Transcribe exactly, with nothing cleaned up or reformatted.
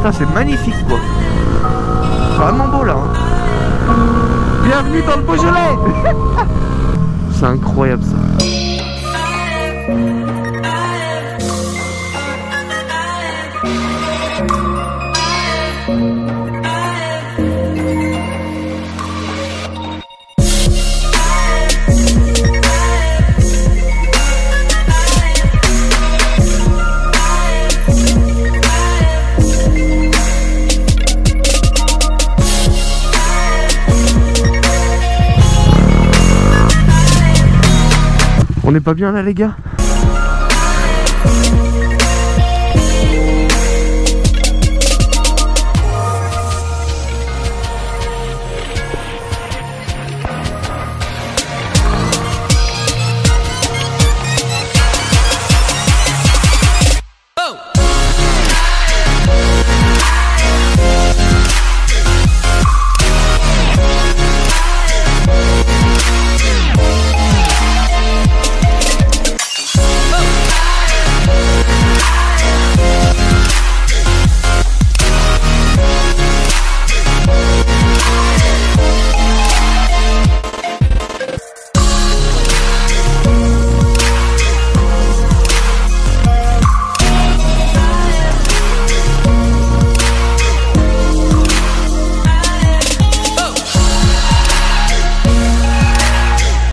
Putain, c'est magnifique quoi. Vraiment beau là. Hein. Bienvenue dans le Beaujolais. C'est incroyable ça. On n'est pas bien là les gars?